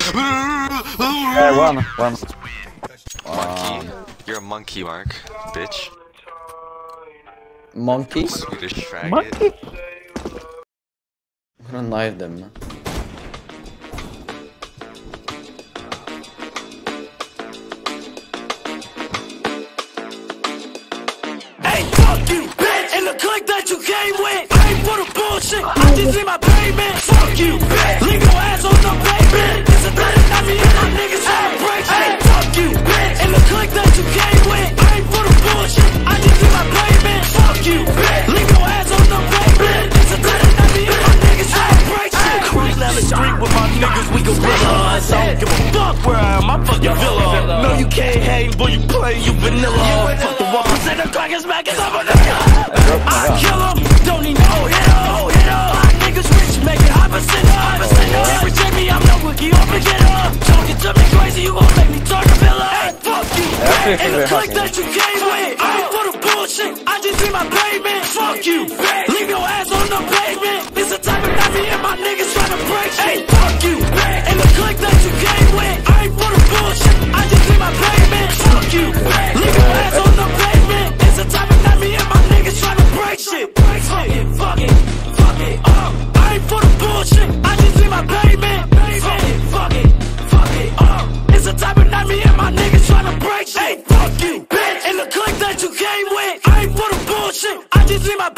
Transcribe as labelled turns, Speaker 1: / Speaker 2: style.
Speaker 1: Hey, one.
Speaker 2: Monkey. You're a monkey, Mark. Bitch.
Speaker 1: Monkey?
Speaker 2: Swedish faggot.
Speaker 1: Monkey? I'm gonna knife them, man.
Speaker 3: Hey, fuck you, bitch! And the clique that you came with, I ain't for the bullshit. I just need my payment. Fuck you, bitch! Leave your ass on the pavement. It's a thing that me and my niggas celebrate. Hey, fuck you, bitch! And the clique that you came with, I ain't for the bullshit. I just need my payment. Fuck you, bitch! Leave your ass on the pavement. It's a thing that me and my niggas celebrate. Cruise down the street with my niggas, we gorillas. I don't give a fuck where I am, I'm fucking villa. No, you can't hang, boy, you play, you vanilla. Fuck the 1% of crackers back as I'm a nigga. I kill him, don't need no hitter. My niggas rich, make it high percenter. Reject me, I'm no rookie or beginner. Talking to me crazy, you gon' make me turn a villain. Hey, fuck you, and the clique that you came with, I ain't for the bullshit, I just need my payment. Fuck you, leave your ass on the pavement. It's the type of night me and my niggas tryna break shit. Hey, fuck you, and the clique that you came with, I ain't for the bullshit, I just need my payment. Fuck you, leave your ass on the pavement. It's the type of night me and my niggas tryna break shit. Fuck it, I ain't for the bullshit, I just need my payment. Fuck it, it's the type of night me and my niggas tryna break shit. Hey, fuck you, bitch, and the clique that you came with, I ain't for the bullshit, I just need my